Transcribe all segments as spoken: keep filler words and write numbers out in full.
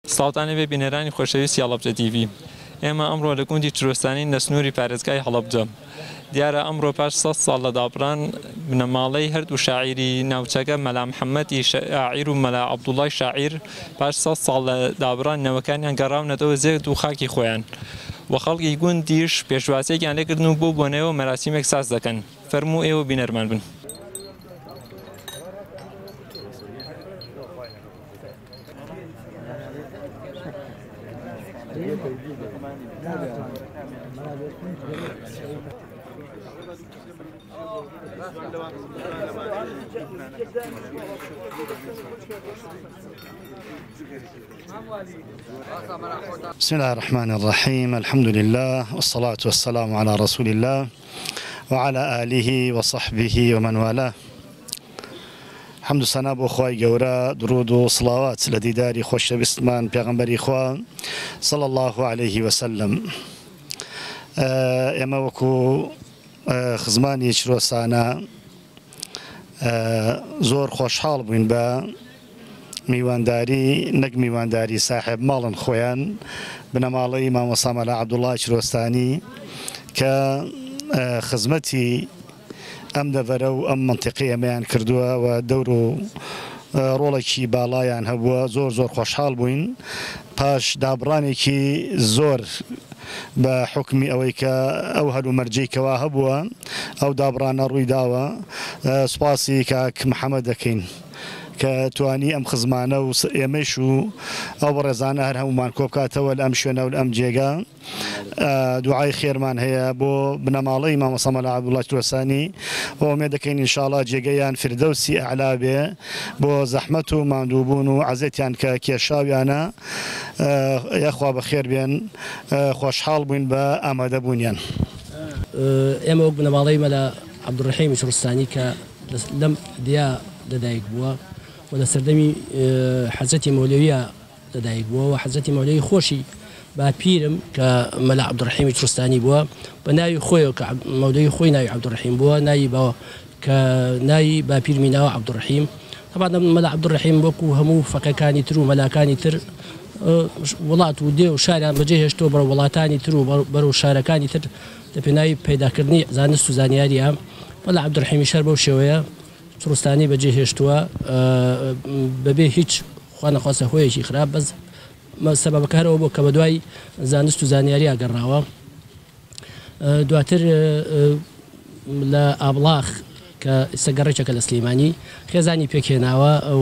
ساڵتانە بێ بینەرانی خۆشەویستی هەڵەبجە تیڤی. ئێمە ئەمڕۆ لە گوندی چرۆستانی لە سنووری پارێزگای هەڵەبجە. دیارە ئەمڕۆ پاش سەد ساڵ لە دابڕان بنەماڵەی هەردوو شاعیری ناوچەکە مەلا محەممەدی شاعیر و مەلا عەبدوڵڵای شاعیر پاش سەد ساڵ لە دابڕان نەوەکانیان گەڕاونەتەوە زێت و خاکی خۆیان. وە خەڵکی گوندیش پێشوازیێکیان لێکردن و بۆ بۆنەوە مەراسیمێک ساز دەکەن. فەرموو ئێوە بینەرمان بن. بسم الله الرحمن الرحيم. الحمد لله والصلاة والسلام على رسول الله وعلى آله وصحبه ومن والاه. حمد سنا بۆ خوای گەورە، درود و سڵاوات لە دیداری خۆشەویستمان پێغەمبەری خوا صلی الله عليه وسلم. ئێمە وەکو خزمانی چرۆسانە زۆر خۆشحاڵ بووین بە میوانداری نەک میوانداری ساحب ماڵن خۆیان بنەماڵەی مامۆستا مەلا عەبدوڵڵای چرۆستانی کە خزمەتی ئەم دەڤەرە و ئەم منتیقی ئەمەیان کردووە و دەور و ڕۆڵێکی باڵایان هەبووە. زۆر زۆر خۆشحاڵ بووین پاش دابڕانێکی زۆر بە حکمی ئەوەی کە ئەو هەلو مەرجەی کەوا هەبووە ئەو دابڕانە ڕووی داوە. سوپاسی کاک محەممەد دەکەین کە توانی ئەم خزمانە و ئێمەش و ئەو بەڕێزانە هەر هەمومان کۆبکاتەوە لە ئەم شوێنە و لە ئەم جێگا. دوعای خێرمان هەیە بۆ بنەماڵەی مامۆستا مەلا عەبدوڵڵای چرۆستانی و ئومێد دەکەین ئینشاڵڵا جێگەیان فردەوسی ئەعلا بێ بۆ زەحمەت و ماندووبوون و عەزێتیان کە کێشاویانە یاخوا بەخێر بێن. خۆشحاڵ بووین بە ئامادەبوونیان. ئێمە وەک بنەماڵەی مەلا عەبدوڕەحیمی چرۆستانی کە لەم دیا لەدایک بووە و لە سەردەمی حەزەتی مەولەویە لەدایک بووە و حەزەتی مەولەوی خۆشی باپیرم کە مەلا عەبدوڕەحیمی چرۆستانی بووە بە ناوی خۆیەوە کە مەولەوی خۆی ناوی عەبدوڕەحیم بووە، ناوی بەوە کە ناوی باپیرمی ناوە عەبدوڕەحیم. طبعا مەلا عەبدوڕەحیم وەکو هەموو فەقەکانی تر و مەلاکانی تر وڵات و دێ و شاریان بەجێ هێشتەوە بەرە وڵاتانی تر و بەرەو شارەکانی تر لە پێناوی پەیداکردنی زانست و زانیاریە. مەلا عەبدوڕەحیمی شەر بەو شێوەیە چرۆستانی بەجێ هێشتووە بەبێ هیچ خوا نەخواستە هۆیەکی خراپ بەس سەبەبەکارەوە بۆ کە بە دوای زانست و زانیاری ئاگەڕاوە. دواتر لە ئابڵاخ کە سەگەڕێکێکە لە سلێمانی خێزانی پێکهێناوە و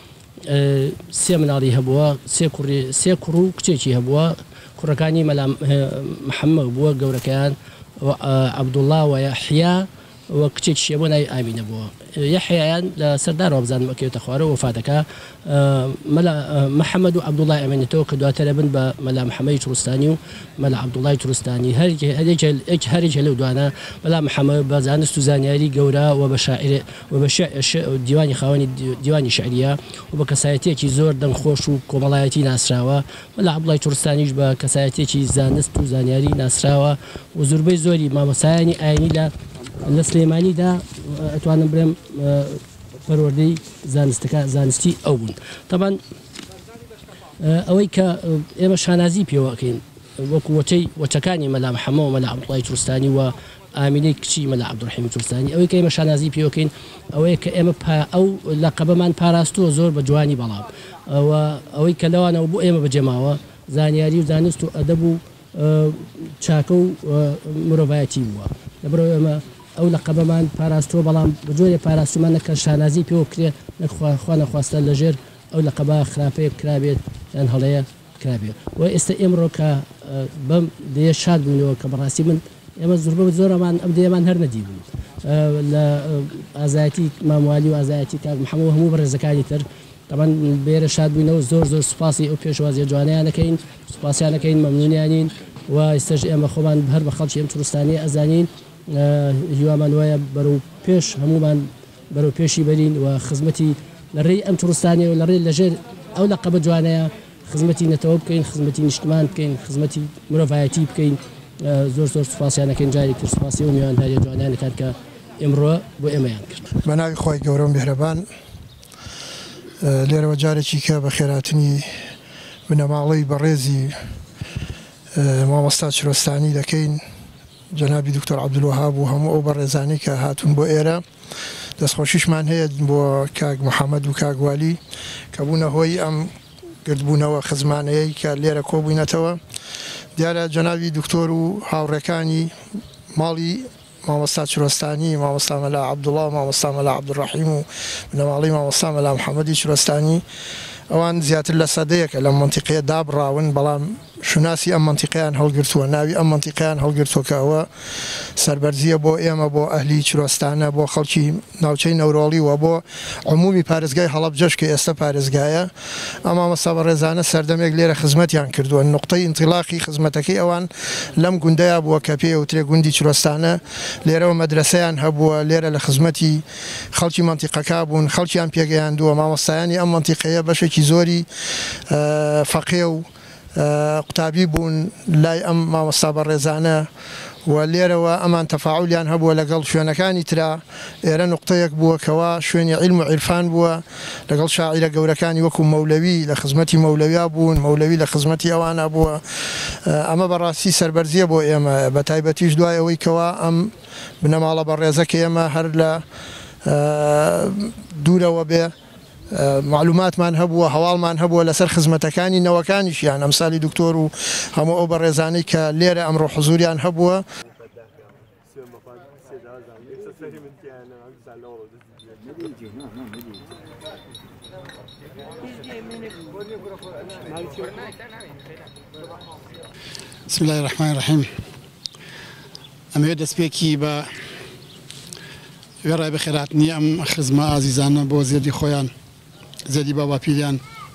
سێ مناڵی هەبووە، سێ کوڕ و کچێکی هەبووە. کوڕەکانی مەلا محەممەد بووە گەورەکەیان عەبدوڵڵا و یەحیا و کچێکیشیە بۆ ناوی ئامینە بووە. یەحیایان لە سەردارەوە بزانم ئەکەوێتە خوارەوە وفاتەکە. مەلا محەممەد و عەبدوڵڵای ئەمێنێتەوە کە دواترە بن بە مەلا محەممەدی چرۆستانی و مەلا عەبدوڵڵای چرۆستانی. هەرێک لەو دوانە مەلا محەممەد بە زانست و زانیاری گەورە و بە شاعر و بە دیوانی خاوەنی دیوانی شعریە و بە کەسایەتێکی زۆر دەنگخۆش و کۆمەڵایەتی ناسراوە. مەلا عەبدوڵڵای چرۆستانیش بە کەسایەتێکی زانست و زانیاری ناسراوە و زۆربەی زۆری مامۆسایانی ئاینی لە لە سلێمانیدا ئەتوانم بڵێم پەروەردەی زانستەکە زانستی ئەو بوون. طبعا ئەوەی کە ئێمە شانازی پێوەکەین وەکو وەچەی وەچەکانی مەلا محەممەد و مەلا عەبدوڵڵای چرۆستانی و ئامینەی کچی مەلا عەبدوڕەحیمی چرۆستانی، ئەوەی کە ئێمە شانازی پێوەکەین ئەوەیە کە ئێمە ئەو لەقەبەمان پاراستووە زۆر بە جوانی بەڵام ئەوەی کە لەوانەوە بۆ ئێمە بەجێماوە زانیاری و زانست و ئەدەب و چاکە و مرۆڤایەتی بووە. لەبەرەوە ئێمە ئەو لەقەبەمان پاراستووە بەڵام بەجۆرێ پاراستومان نەکە شانازی پێوە کرێ نەخوا نەخواستە لەژێر ئەو لەقەبە خراپەیە کرابێت یان هەڵەیە کرابێت. و ئێستا ئێمڕۆ کە بەم دێ شاد بوونەوە کە بەڕاستی من ئێمە زۆربە زۆرەمان ئەم دەیەمان هەر نەدی بوو لە ئازایەتی ماموالی و ئازایەتی کاک محەممەد و هەموو بەڕێزەکانی تر. طبعا بێرە شاد بووینەوە زۆر زۆر سوپاسی ئەو پێشوازیە جوانیانەکەین، سوپاسیانەکەین، مەمنونیانین و ئێستاش ئێمە خۆمان هەر بە خەڵکی ئەم چرۆستانی ئەزانین. هیوامان وایە بەرەو پێش هەمومان بەرەو پێشی بەرین و خزمەتی لە ڕێی ئەم چرۆستانی و لە ڕێ لەژێر ئەو لەقەبە جوانەیە خزمەتی نەتەوە بکەین، خزمەتی نیشتمان بکەین، خزمەتی مرۆڤایەتی بکەین. زۆر زۆر سوپاسیانەکەین جارێک تر سوپاسی و میوانداریە جوانیانەکان کە ئێمڕۆ بۆ ئێمەیان کرد. بە ناوی خۆی گەورە و میهرەبان لێرەوە جارێکی کە بە خێراتنی بنەماڵەی بەڕێزی مامۆستا چرۆستانی دەکەین جەنابی دکتۆر عەبدولوەهاب و هەموو ئەو بەڕێزانی کە هاتوون بۆ ئێرە. دەستخۆشیشمان هەیە بۆ کاک محەممەد و کاگوالی کە بوونە هۆی ئەم گردبوونەوە خزمانەیەی کە لێرە کۆبووینەتەوە. دیارە جەنابی دکتۆر و هاوڕێکانی ماڵی مامۆستا چرۆستانی، مامۆستا مەلا عەبدوڵڵا و مامۆستا مەلا عەبدوڕەحیم و بنەماڵەی مامۆستا مەلا محەممەدی چرۆستانی ئەوان زیاتر لە سەدەیەکە لەم منتیقەیە دابڕاون، بەڵام شوناسی ئەم منتیقەیان هەڵگرتووە، ناوی ئەم منتیقەیان هەڵگرتووە کە ئەوە سەربەرزیە بۆ ئێمە، بۆ ئەهلی چرۆستانە، بۆ خەڵکی ناوچەی نەورۆڵی و بۆ عمومی پارێزگای هەڵەبجەش کە ئێستا پارێزگایە. ئەم مامۆستا بەڕێزانە سەردەمێک لێرە خزمەتیان کردووە. نقطەی ئینتیلاقی خزمەتەکەی ئەوان لەم گوندەیە بووە کە پێوترێ گوندی چرۆستانە. لێرەوە مەدرسەیان هەبووە، لێرە لە خزمەتی خەڵکی منتیقەکە بوون، خەڵکیان پێگەیاندووە. مامۆستایانی ئەم منتیقەیە بەشێکی زۆری فەقێ و قوتابی بوون لای ئەم مامۆستا بەڕێزانە و لێرەوە ئەمان تەفاعولیان هەبووە لەگەڵ شوێنەکانی ترا. ئێرە نقطەیەک بووە کەوا شوێنی عیلم و عیرفان بووە، لەگەڵ شاعیرە گەورەکانی وەکو مەولەوی لە خزمەتی مەولەویا بوون، مەولەوی لە خزمەتی ئەوانە بووە. ئەمە بەڕاستی سەربەرزیە بۆ ئێمە، بە تایبەتیش دوای ئەوەی کەوا ئەم بنەماڵە بەڕێزە کە ئێمە هەر لە دوورەوە بێ معلوماتمان هەبووە، هەواڵمان هەبووە لەسەر خزمەتەکانی نەوەکانیشیان، ئەمسالی دکتۆر و هەموو ئەو بەڕێزانەی کە لێرە ئەمڕۆ حزوریان هەبووە. بسم الله الرحمن الرحیم. ئەمەوێ دەستپێکی بە وێڕای بەخێرهاتنی ئەم خزمە ئازیزانە بۆ زێدی خۆیان، زێدی بابا پیریان،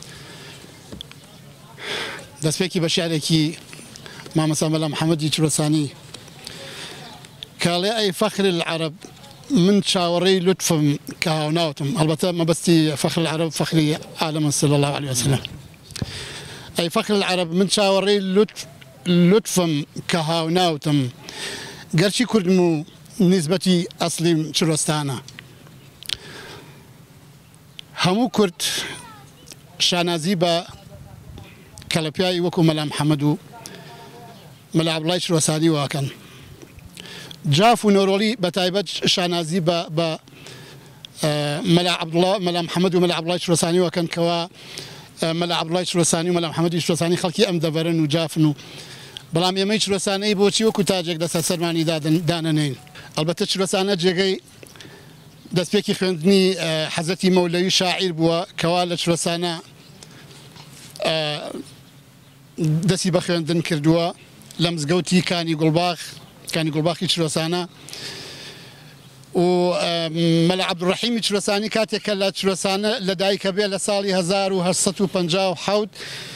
دەستپێکی بە شیعرێکی مامۆستا مەلا محەممەدی چرۆستانی کاڵێ ئەی فەخر العەرەب من چاوەڕێی لوتفم کە هاوناوتم. ئەلبەتە مەبەستی فەخر العەرەب فەخری عالەمە صلی الله عليه وسلم. ئەی فەخر العەرەب من چاوەڕێی لوتفم کە هاوناوتم، گەرچی کوردم و نسبەتی ئەسلیم چرۆستانە. هەموو کورد شانازی بە کەلەپیایی وەکو مەلا محەممەد و مەلا عەبدوڵڵای چرۆستانی واکەن. جاف و نۆرۆڵی بە تایبەت شانازی بە مەلا عەبدوڵڵا مەلا محەممەد و مەلا عەبدوڵڵای چرۆستانی واکەن کەوا مەلا عەبدوڵڵای چرۆستانی و مەلا محەممەدی چرۆستانی خەڵکی ئەم دەبەرن و جافن و بەڵام ئێمەی چرۆستانەی بۆچی وەکو تاجێک لەسەر سەرمانی دانەنین. ئەلبەتە چرۆستانە جێگەی دەستپێکی خوێندنی حەزەتی مەولەوی شاعیر بووە کەوا لە چرۆستانە دەستی بە خوێندن کردووە لە مزگەوتی کانی گوڵباخ، کانی گوڵباخی چرۆستانە. و مەلا عەبدوڕەحیمی چرۆستانی کاتێکە لە چرۆستانە لە دایکە بێ لە ساڵی هەزار و هەشت سەد و پەنجا و حەوت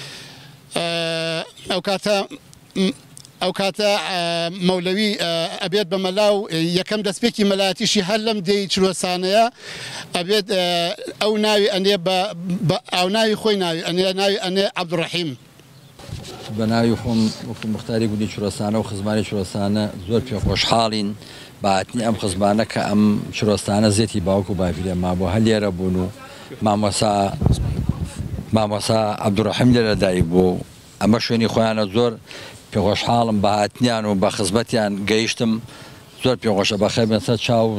ئەو کاتە ئەو کاتە مەولەوی ئەبێت بە مەلاو یەکەم دەستپێکی مەلایەتیشی هەر لەم دێی چرۆستانەیە ئەبێت ئەو ناوی ئەنێ بە ئەو ناوی خۆی ناوی ئەنێ ناوی ئەنێ عەبدوڕەحیم. بە ناوی خۆم وەکو مختاری گوندی چرۆستانە و خزمانی چرۆستانە زۆر پێ خۆشحاڵین بەهاتنی ئەم خزمانە کە ئەم چرۆستانە زێتی باوک و باپیرە ما بۆ هەر لێرە بوون و مامۆستا مامۆستا عەبدوڕەحیم لێرە دایک بوو. ئەمە شوێنی خۆیانە زۆر پێ خۆشحاڵم بە هاتنیان و بە خزمەتیان گەیشتم. زۆر پێ خۆشە بەخێر بێن سەر چاو.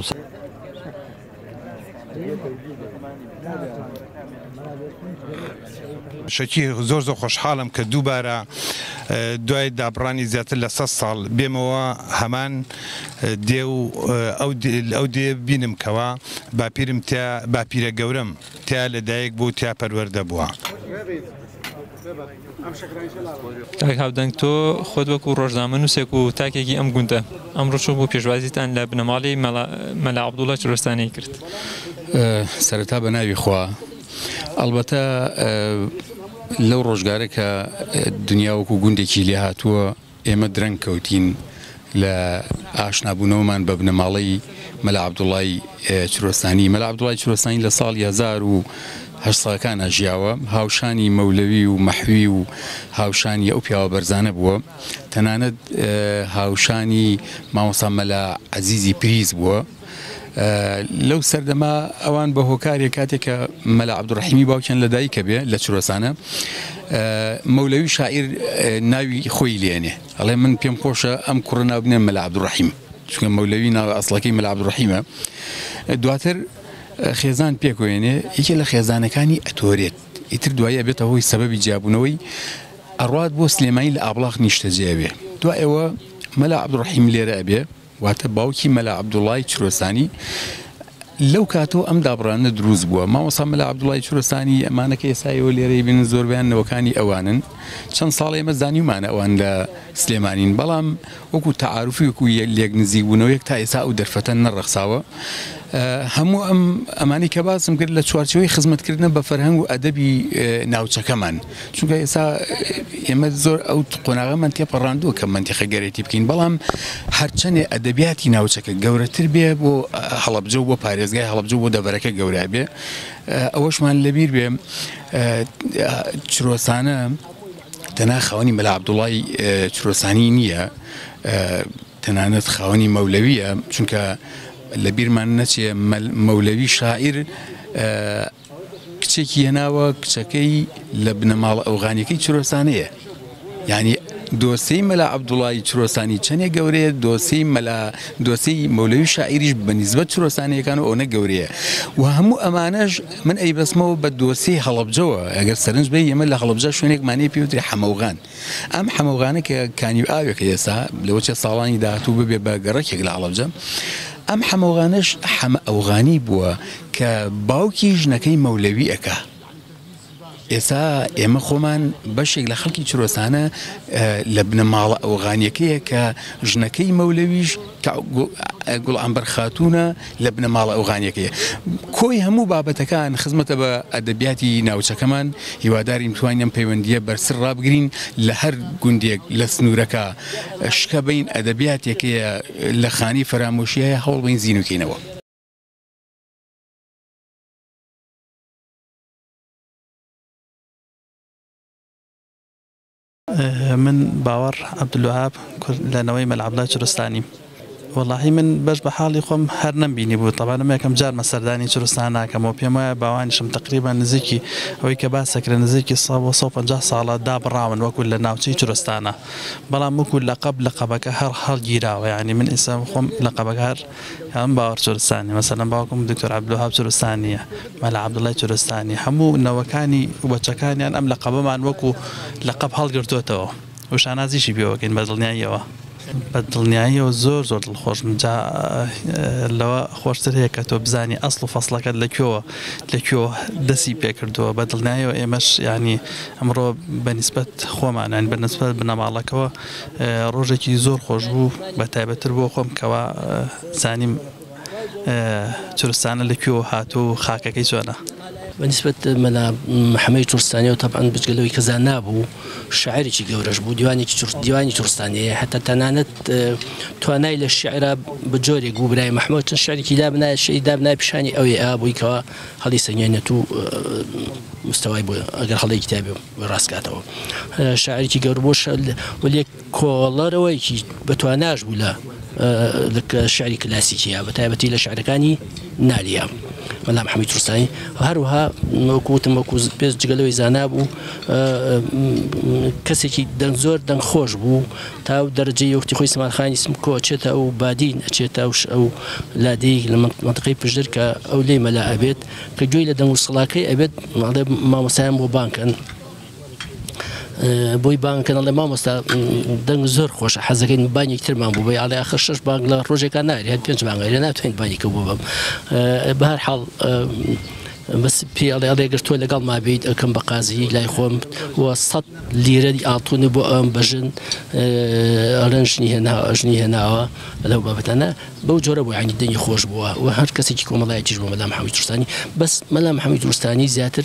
شەکی زۆر زۆر خۆشحاڵم کە دووبارە دوای دابڕانی زیاتر لە سەد ساڵ بێمەوە هەمان دێ و ئەو دێ بینم کەوا باپیرم تا باپیرە گەورم تا لەدایک بوو تا پەروەردە بووە. تاک هاودەنگ تۆ خۆت وەکو ڕۆژنامە نووسێک و تاکێکی ئەم گوندە ئەمڕۆ چۆن بۆ پێشوازیتان لە بنەماڵی مەلا عەبدوڵڵا چرۆستانی کرد؟ سەرەتا بە ناوی خوا. ئەلبەتە لەو ڕۆژگارە کە دنیا وەکو گوندێکی لێ هاتووە ئێمە درەنگ کەوتین لە ئاشنابوونەوەمان بە بنەماڵەی مەلا عەبدوڵڵای چرۆستانی. مەلا عەبدوڵڵای چرۆستانی لە ساڵی هەزار و هەشت ساڵەکان ئەژیاوە، هاوشانی مەولەوی و مەحوی و هاوشانی ئەو پیاوە بەرزانە بووە، تەنانەت هاوشانی مامۆستا مەلا عەزیزی پریز بووە لەو سەردەما ئەوان بە هۆکارێک کاتێککە مەلا عەبدوڕەحیمی باوکیان لەدایکە بێ لە چرۆسانە مەولەوی شاعیر ناوی خۆی لێنێ ئەڵێ من پێم خۆشە ئەم کوڕە ناو بنێن مەلا عەبدوڕەحیم چونکە مەولەوی ناو ئەسڵەکەی مەلا عەبدوڕەحیمە. دواتر خێزان پێکوێنێ یەکێ لە خێزانەکانی ئەتۆرێت ئیتر دوایی ئەبێتە هۆی سەبەبی جیابوونەوەی ئەڕوات بۆ سلێمانی لە ئابڵاق نیشتەجێ بێ. دوایەوە مەلا عەبدوڕەحیم لێرە ئەبێ واتە باوکی مەلا عەبدوڵای چرۆسانی. لەو کاتەوە ئەم دابڕانە دروست بووە. مامۆستا مەلا عەبدوڵای چرۆسانی ئەمانەکە ئێسایەوە لێرەی بین زۆربیان نەوەکانی ئەوانن. چەند ساڵی ئێمە زانیومانە ئەوان لە سلێمانین، بەڵام وەکو تەعاروفی وەکو لێک نزیک بوونەوەیەک تا ئێستا ئەو دەرفەتە نەڕەخساوە. هەموو ئەم ئەمانی کە باسم کرد لە چوارچەوەی خزمەتکردنە بە فەرهەنگ و ئەدەبی ناوچەکەمان، چونکە ئێستا ئێمە زۆر ئەو قۆناغەمان تێپەڕاندووە کە منتیخە گەرێتی بکەین، بەڵام هەرچەندێ ئەدەبیاتی ناوچەکە گەورەتر بێ بۆ هەڵەبجە و بۆ پارێزگای هەڵەبجە و بۆ دەبەرەکە گەورە بێ. ئەوەشمان لەبیر بێ چرۆسانە تەنها خاوەنی مەلا عەبدوڵای چرۆسانی نییە، تەنانەت خاوەنی مەولەویە، چونکە لە بیرمان نەچێ مەولەوی شاعیر کچێکی هێناوە کچەکەی لە بنەماڵ ئەوغانیەکەی چرۆسانەیە. یعنی دۆسەی مەلا عەبدوڵای چرۆسانی چەندێک گەورەیە، دۆسەی مەلا دۆسەی مەولەوی شاعیریش بەنیسبەت چرۆسانیەکان و ئەوە گەورەیە. و هەموو ئەمانەش من ئەیبەسمەوە بە دۆسەی هەڵەبجەوە. ئەگەر سەرنج بێ ئێمە لە هەڵەبجە شوێنێک مانەیە پێوتری حەمەوغان. ئەم حەمەوغانە کە کانی ئاوێکە ئێستا لەوە چە ساڵانی داهاتوو ببێ بە گەڕەکێک لە هەڵەبجە، ئەم حەمەوغانش حەمە ئەوغانی بووە کە باوکی ژنەکەی مەولەوی ئەکا. ئێستا ئێمە خۆمان بەشێک لە خەڵکی چرۆسانە لە بنەماڵە ئەوغانیەکەیە کە ژنەکەی مەولەویش گوڵعنبەر خاتوونە لە بنەماڵە ئەوغانیەکەیە. کۆی هەموو بابەتەکان خزمەتە بە ئەدەبیاتی ناوچەکەمان، هیوادارین توانین پەیوەندیە بەرسر ڕابگرین لە هەر گوندێک لە سنوورەکە شکە بین ئەدەبیاتێکەیە لە خانی فەرامۆشیایە هەوڵ بین زیینوکەینەوە. من باوەڕ عەبدولوهاب لەنەوەی مەلا عەبدوڵای چرۆستانی. واللهی من بەش بە حاڵی خۆم هەر نەمبینی بوو. طبعا ئەمە یەکەم جار مەسەردانی چرۆستان ناکەمەوە، پێم وایە باوانیشم تقریبا نزیکی ئەوەی کە باسەکرە نزیکی سەد و پەنجا ساڵە دابڕاون وەکو لە ناوچەی چرۆستانە، بەڵام وەکو لەقەب لەقەبەکە هەر هەڵگیراوە. یعنی من ئێستا خۆم لەقەبەکە هەر یان باوەڕ چرۆستانی، مەسەلەن باوکم دکتۆر عەبدولوهاب چرۆستانیە، مەلا عەبدوڵای چرۆستانی، هەموو نەوەکانی وەچەکانیان ئەم لەقەبەمان وەکو لەقەب هەڵگرتوێتەوە و شانازیشی پێوەکەین بە دڵنیاییەوە. بە دڵنیاییەوە زۆر زۆر دڵخۆشم. جا لەوە خۆشتر هەیە کە تۆ بزانی ئەسڵ و فەسڵەکەت لەکوێوە لەکوێوە دەستی پێکردووە. بە دڵنیاییەوە ئێمەش ینی ئەمڕۆ بەنسبەت خۆمانان بەنسبەت بنەماڵەکەوە ڕۆژێکی زۆر خۆش بوو، بە تایبەتر بۆ خۆم کەوا زانیم چرۆستانە لەکوێوە هاتوو و خاکەکەی چۆنە. بالنسبة مەلا محەمەدی چرۆستانی و طبعا بجگەلەوەی کە زانا بوو شاعرێکی گەورەش بوو، دیوانی چرۆستانیە، حتا تەنانەت توانای لە شعرا بە جۆرێک بوو. برای محەمەد چەند شعرێکی دابنایە شعری دابنای پیشانی ئەوێ ئا بووی کەوا هەڵی سەنگێنێت و مستەوای بوو ئەگەر هەڵی کتابێ ڕاستکاتەوە. شاعرێکی گەور بۆ وەلێک کۆڵەرەوەیکی بەتواناش بوو لە شعری کلاسیکیە، بە تایبەتی لە شعرەکانی نالیە مەلا محەمەدی چرۆستانی. هەروەها وەکوتم وەکو پێش جگەلەوەی زانا بوو، کەسێکی دەنگ زۆر دەنگ خۆش بوو تا و دەرەجەی وەختی خۆی سەمانخانی سمکۆ ئەچێتە ئەو بادین ئەچێتە ئەو لادەی لە منتقەی پشدر کە ئەو لێی مەلا ئەبێت کە گوێی لە دەنگ و سڵاکەی ئەبێت مامۆسایان بۆ بانکن بۆی بانکەن لە مامۆستا دەنگ زۆر خۆشە حەزەکەین بانێک ترمان بوو بەی ئاڵێ آخر شەش بانک لە ڕۆژێکان ناری هەر پێنج بانک لە ناتوانین بانێکە بوو بم. بە هەر حاڵ بەس پێ ئەڵێ ئەڵێگەر تۆ لەگەڵ ما بیت ئەکەم بە قازی لای خۆم وە سەد لیرەی ئاتونی بۆ ئەم بەژن ئەڵێن ژنی هێناوە ژنی هێناوە لەو بابەتانە بەو جۆرە بوو ینی دەنگی خۆش بووە و هەر کەسێکی کۆمەڵایەتیش بوو مەلا محەمەدی چرۆستانی. بەس مەلا محەمەدی چرۆستانی زیاتر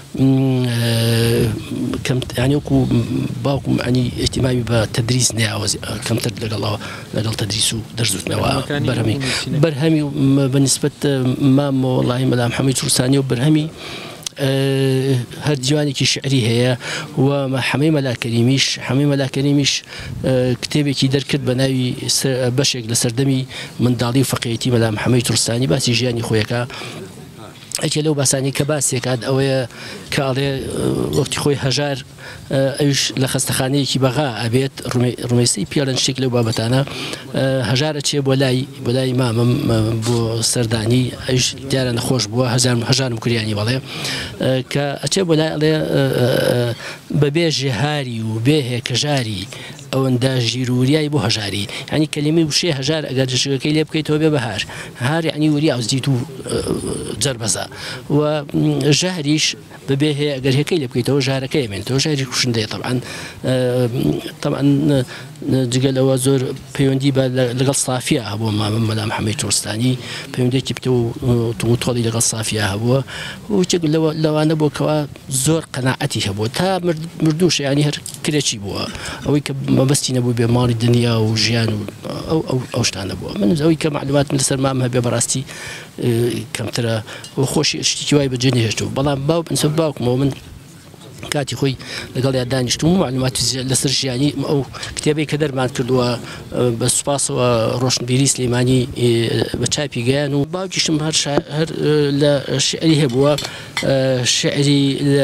کەم ینی وەکو باوکم ینی ئیحتیمامی بە تەدریس نەیاوە کەمتر لەگەڵەوە لەگەڵ تەدریس و دەرزوتنەوە بەرهەمی بەرهەمی بەنسبەت مامۆ وەڵاهی مەلا محەمەدی چرۆستانی و بەرهەمی هەر دیوانێکی شعری هەیە و حەمەی مەلا کەریمیش حەمەی مەلا کەریمیش کتێبێکی دەرکرد بە ناوی بەشێک لە سەردەمی منداڵی و فەقێتی مەلا محەممەد تورستانی باسی ژیانی خۆیەکە ئەکێ لەو باسانی کە باسێکات ئەوەیە کاڵێ وەختی خۆی هەژار ئەوش لە خستەخانەیەکی بەغا ئەبێت ڕمێسی پیاڵەن شتێک لەو بابەتانە هەژارە چێ بۆ لای بۆ لای مامم بۆ سەردانی ئەوش دیارە نەخۆش بووە هەژارم کوریانی بەڵێ کە ئەچێ بۆ لای ئەڵێ بەبێ ژێهاری و بێ هێکەژاری ئەوەندە ژیروریایی بۆ هەژاری ینی کەلیمی وشێ هەژار ئەگەر ژەکەی لێ بکەیتەوە بێ بەهار هار ینی وری ئەوزیت و جەربەزە و ژاریش بەبێ هەیە ئەگەر هێکەی لێ بکەیتەوە ژارەکەی بێنێتەوە ژاری کوشندەیە طبعاً طبعاً جگەلەوە زۆر پەیوەندی بە لەگەڵ سافیا هەبووە مامەم مەلا محەممەد تورستانی پەیوەندێکی پتە و تۆڵی لەگەڵ سافیا هەبووە و لەوانە بۆکەوە زۆر قەناعەتی هەبووە تا مردووش ینی هەر کرێکی بووە ئەوەی کە مەبەستی نەبوو بێ ماڵی دنیا و ژیان و ئەو شتانە بووە من ئەوەی کە معلوماتم لەسەر مام هەبێ بەڕاستی کەمترە و خۆشی شتێکی وای بەجێ نهێشتوە بەڵام باو بنسب باوکمەوە من کاتی خۆی لەگەڵ یا دانیشتم و معلومات لەسەر ژیانی ئەو کتێبەی کە دەرمان کردووە بە سوپاسەوە ڕۆشنبیری سلەیمانی بە چاپی گەیان و باوکیشم هەر لە شعری هەبووە شعری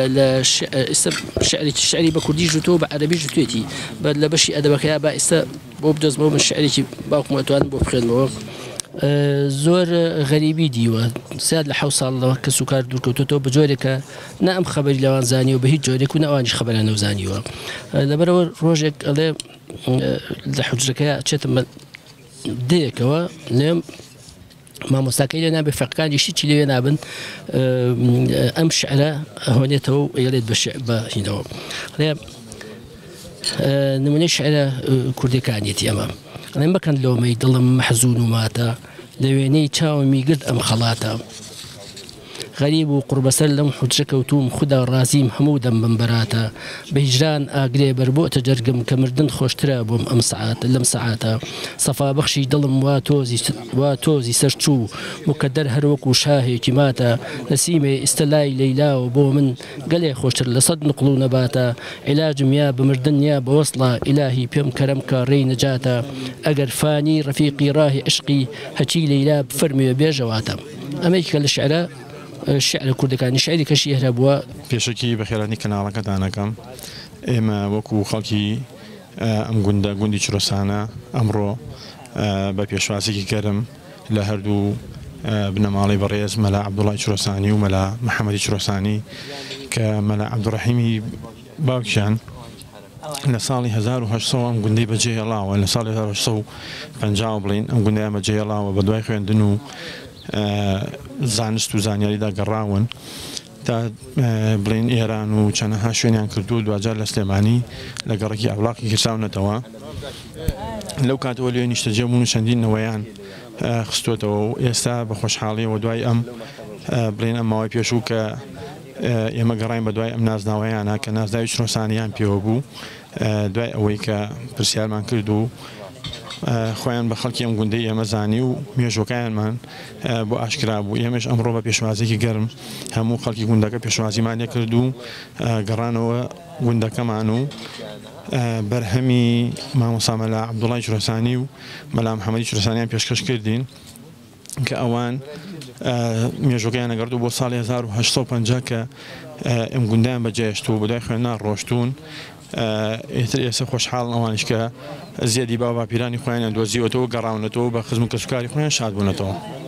شعری بە کوردی ژوتەوە بە عەرەبی ژوتێتی لە بەشی ئەدەبەکەیە با ئێستا بۆ بدۆزمەوە من شعرێکی باوکم ئەتوانم بۆ بخوێنمەوە زۆر غەریبی دیوە سیاد لە حەوت ساڵەوە کە سوکار دوورکەوتۆتەوە بە جۆرێکە نە ئەم خەبەری لەوان زانیوە بە هیچ جۆرێک و نەوانیش خەبەرە نەوزانیوە لەبەرەوە ڕۆژێک ئەڵێ لە حوجرەکەی چێتم دەیەکەوە لێم مامۆستاکەی لێ نابێ فەقەکانیشی چی لێوێ نابن ئەم شعرە هۆنێتەوە و ئەڵێت بە هینەوە نمونەی شعرە کوردەکانیەتی ئەمە ئەڵێم بکەن لۆمەی دڵم مەحزون و ماتە لە وێنەی چاومی گرت ئەم خەڵاتە غەریب و قوربەسەر لەم حوجرە کەوتوم خوددا ڕازیم هەموو دەم بمبەراتە بە هیجران ئاگرێ بەربۆتە جەرگم کە مردن خۆشترە بۆم ئەم سەعاتە لەم سەعاتە سەفا بەخشی دڵم وا تۆزی سەرچوو مکەدەر هەر وەکو شاهێکی ماتە نەسیمێ ئیستەلای لەیلاوە بۆ من گەلێ خۆشتر لە سەد نقڵ و نەباتە عیلاجم یا بمردن یا بەوەسڵە ئیلاهی پێم کەرەم کە ڕێی نەجاتە ئەگەر فانی ڕەفیقی ڕاهی عشقی هەچی لەیلا بفەرموێ بێژەواتە ئەمەیکە لە شعرە شعر کوردەکانی شعری کەشی هەرە بووە پێشکی بەخێرانی کەناڵەکەتانەکەم ئێمە وەکو خەڵکی ئەم گوندە گوندی چرۆسانە ئەمڕۆ بە پێشوازێکی گەرم لە هەردوو بنەماڵی بەڕێز مەلا عەبدوڵای چرۆسانی و مەلا محەممەدی چرۆسانی کە مەلا عەبدوڕەحیمی باوکیان لە ساڵی هەزار و هەشت سەد ئەم گوندەی بەجێهێڵاوە لە ساڵی هەزار و هەشت سەد و پەنجاو بڵین ئەم گوندەیان بەجێهێڵاوە بە دوای خوێندن و زانست و زانیاریدا گەڕاون تا بڵین ئێران و چەندەها شوێنیان کردو دوجار لە سلێمانی لە گەڕێکی ئەولاقی کرساونەتەوە لەو کاتەوە لێ نیشتەجێبوون و چەندین نەوەیان خستوێتەوە و ئێستا بە خۆشحاڵیەوە دوای ئەم بڵین ئەم ماوەی پێشوو کە ئێمە گەڕین بە دوای ئەم نازناوەیانە کە نازداوی چرۆسانیان پێوە بوو دوای ئەوەی کە پرسیارمان کرد و خۆیان بە خەڵکی ئەم گوندەی ئێمە زانی و مێژوەکانمان بۆ ئاشکرا بوو ئێمەش ئەمڕۆ بە پێشوازێکی گەرم هەموو خەڵکی گوندەکە پێشوازیمان لێ کرد و گەڕانەوە گوندەکەمان و بەرهەمی مامۆستا مەلا عەبدوڵای چرۆسانی و مەلا محەممەدی چرۆسانیان پێشکەش کردین کە ئەوان مێژوەکەیان نەگەڕدوو بۆ ساڵی هەزار و هەشت سەد و پەنجا کە ئەم گوندیان بەجێهێشت و بە دوای خوێندنان ڕۆشتون ئێتر ئێستا خۆشحاڵن ئەوانش کە زیادی باو باپیرانی خۆیان دۆزیوەتەوە گەڕاونەتەوە بە خزم و کەسوکاری خۆیان شاد بوونەتەوە.